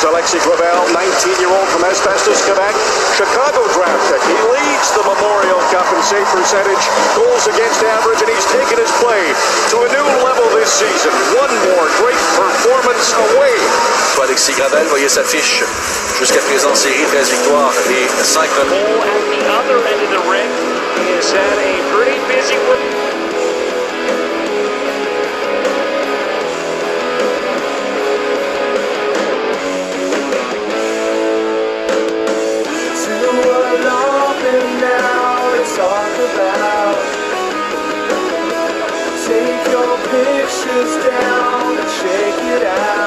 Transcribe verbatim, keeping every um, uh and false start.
Alexis Gravel, nineteen-year-old from Asbestos, Quebec. Chicago draft pick. He leads the Memorial Cup in save percentage, goals against average, and he's taken his play to a new level this season. One more great performance away. Alexis Gravel, voyez sa fiche. Jusqu'à présent, série, treize victoires et cinq remises. Goal at the other end of the ring. He has had a pretty busy week. Talk about. Take your pictures down and check it out.